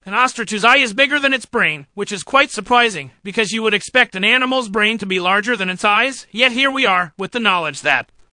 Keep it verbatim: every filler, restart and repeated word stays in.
An ostrich's eye is bigger than its brain, which is quite surprising, because you would expect an animal's brain to be larger than its eyes, yet here we are, with the knowledge that